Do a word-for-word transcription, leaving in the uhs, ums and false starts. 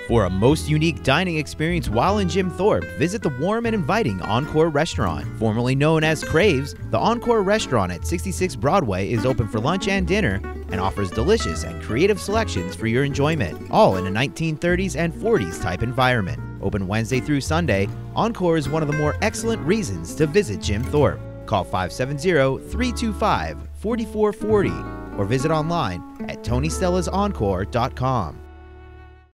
For a most unique dining experience while in Jim Thorpe, visit the warm and inviting Encore restaurant. Formerly known as Craves, the Encore restaurant at sixty-six Broadway is open for lunch and dinner and offers delicious and creative selections for your enjoyment, all in a nineteen thirties and forties type environment. Open Wednesday through Sunday, Encore is one of the more excellent reasons to visit Jim Thorpe. Call five seven zero, three two five, four four four zero or visit online at tony stellas encore dot com.